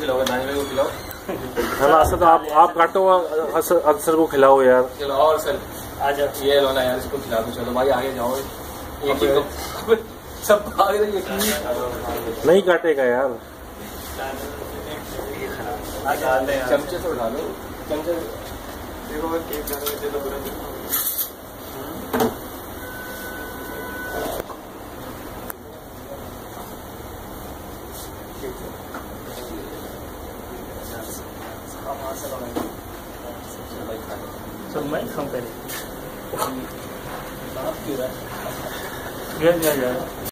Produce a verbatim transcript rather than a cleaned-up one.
खिलाओ, दानी भाई को खिलाओ। चलो असद आप आप काटो, अरसर को खिलाओ यार। चलो और सर आ जाओ, ये लो ना यार, इसको खिला दो। चलो भाई आगे जाओ, एक ही तो सब भाग रही है। नहीं काटेगा यार, चमचे से उठा लो, चमचे देखो केक चलो पूरा सब मैं खाऊं पहले। क्यों रहा है? गया गया